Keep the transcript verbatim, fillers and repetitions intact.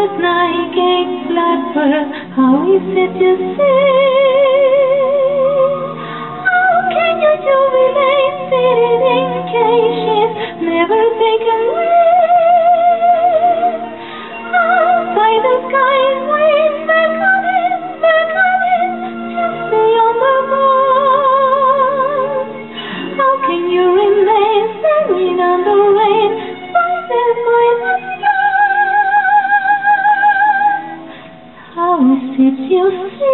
Blackbird, night blackbird, how is it you sing? How can you jubilate seated in cages, never taken wing? Outside the sky is wait, beckoning, beckoning, just beyond the moon. How can you remain staring on the rain, silent by the stars? How is it you